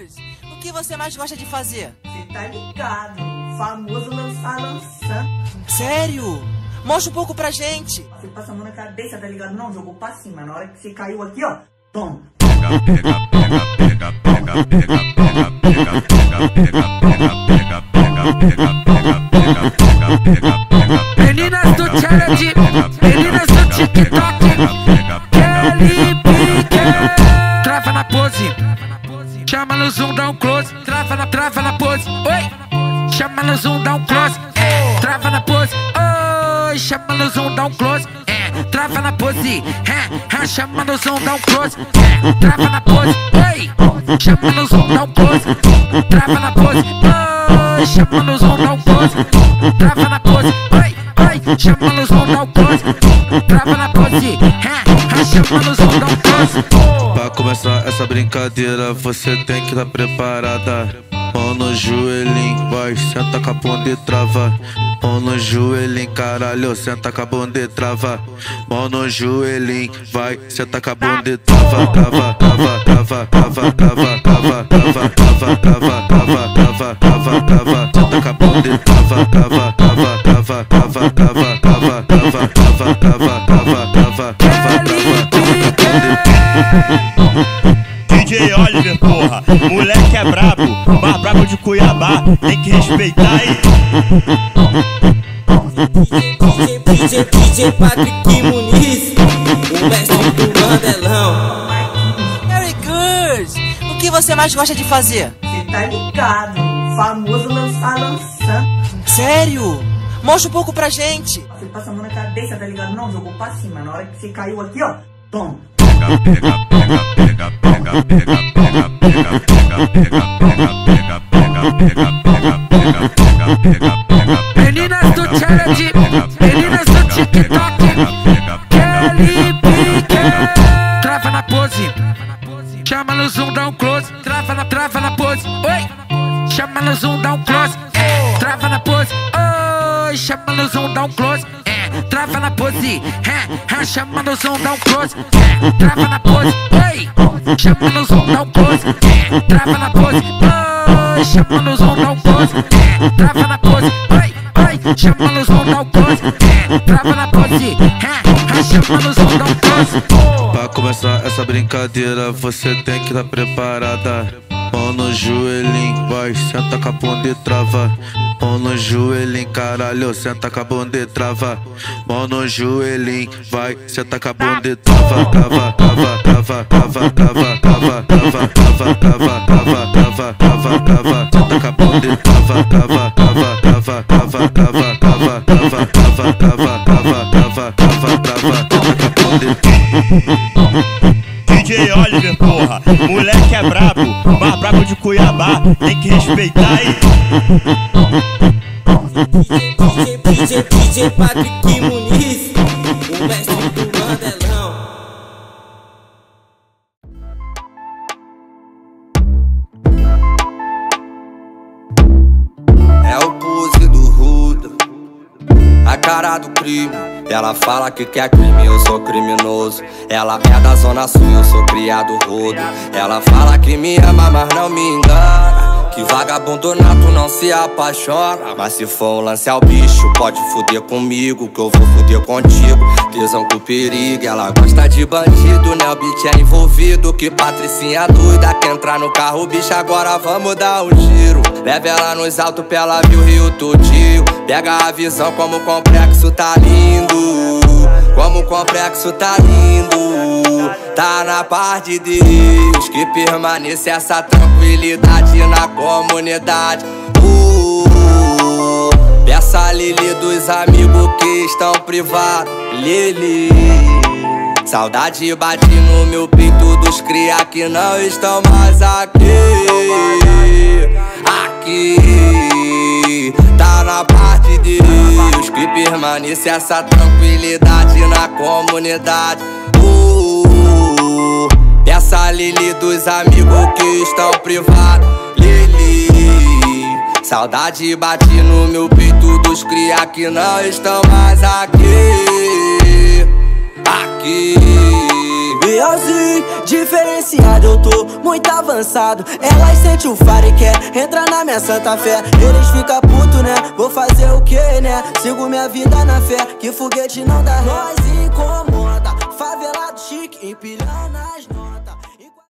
Girls, o que você mais gosta de fazer? Cê tá ligado, famoso lançando. Sério? Mostra um pouco pra gente. Você passa a mão na cabeça, tá ligado? Não, jogou pra cima. Na hora que você caiu aqui, ó, toma. Meninas do challenge, meninas do TikTok, Kelly Pique. Trava na pose, chama no zoom, dá um close. Trava na pose, oi. Chama no zoom, dá um close. Trava na pose, oi. Chama no zoom, dá um close. Trava na pose, chama no zoom, dá um close. Trava na pose, oi. Chama no zoom, dá um close. Trava na pose, oi. Chama no zoom, dá um close. Trava na pose, oi. Chama no zoom, dá um close. Trava na pose, chama no zoom, dá um close. Pra começar essa brincadeira, você tem que estar preparada. Mão no joelhinho, vai, senta com a bunda e trava. Mão no joelhinho, caralho, senta com a bunda e trava. Mão no joelhinho, vai, senta com a bunda e trava. Trava, trava, trava, trava, trava, trava, trava, trava, trava, trava, trava, trava, trava. Senta com a bunda e trava, trava, trava, trava, trava, trava, trava, trava, trava, trava, trava, trava, trava, trava. DJ Oliver, porra, moleque é brabo, mais brabo de Cuiabá, tem que respeitar aí. DJ Patrick Muniz, o mestre do Mandelão. Harry Girls, o que você mais gosta de fazer? Cê tá ligado, famoso lançando. Sério? Mostra um pouco pra gente. Você passa a mão na cabeça, tá ligado? Não, jogou pra cima. Na hora que você caiu aqui, ó, toma. Meninas do challenge, meninas do TikTok, Kelly Pique. Trava na pose, chama no zoom, dá um close. Trava na pose, oi. Chama no zoom, dá um close. Trava na pose, oi. Chama no zoom, dá um close. Trava na pose, chama no zoom, dá um close. Trava na pose, oi. Chama no zoom, dá um close. Trava na pose, oi. Chama no zoom, dá um close. Trava na pose, oi. Chama no zoom, dá um close. Trava na pose, chama no zoom, dá um close. Pra começar essa brincadeira, você tem que estar preparada. Mão no joelhinho, vai, senta com a bunda e trava. Mão no joelhinho, caralho, senta com a bunda e trava. Mão no joelhinho, vai, senta com a bunda e trava. Trava, trava, trava, trava, trava, trava, trava, trava, trava, trava, trava, trava, trava. Senta com a bunda e trava, trava, trava, trava, trava, trava, trava, trava, trava, trava, trava, trava, trava, trava. Senta com a bunda e DJ Oliver, porra, moleque é brabo, mais brabo de Cuiabá, tem que respeitar aí. DJ Patrick Muniz, o mestre do Mandelão. É o pose do Ruda, a cara do crime. Ela fala que quer crime, eu sou criminoso. Ela é da zona sul, eu sou criado rodo. Ela fala que me ama, mas não me engana. Que vagabundo nato não se apaixona. Mas se for um lance ao bicho, pode fuder comigo, que eu vou fuder contigo. Tesão com perigo, ela gosta de bandido, né? O beat é envolvido. Que patricinha doida, que entrar no carro, bicho, agora vamos dar um giro. Leva ela nos altos pra ela ver o Rio tudinho. Pega a visão como o complexo tá lindo. Como o complexo tá lindo. Tá na paz de Deus que permanece essa tranquilidade na comunidade. Peça a Lili dos amigos que estão privados. Lili, saudade bate no meu peito dos cria que não estão mais aqui. Aqui tá na paz de Deus que permanece essa tranquilidade na comunidade. Peça a Lili dos amigos que estão privados. Lili, saudade bate no meu peito dos cria que não estão mais aqui. Aqui E assim, diferenciado, eu tô muito avançado. Elas sentem o faro e quer entrar na minha santa fé. Eles ficam puto, né? Vou fazer o que, né? Sigo minha vida na fé, que foguete não dá ré.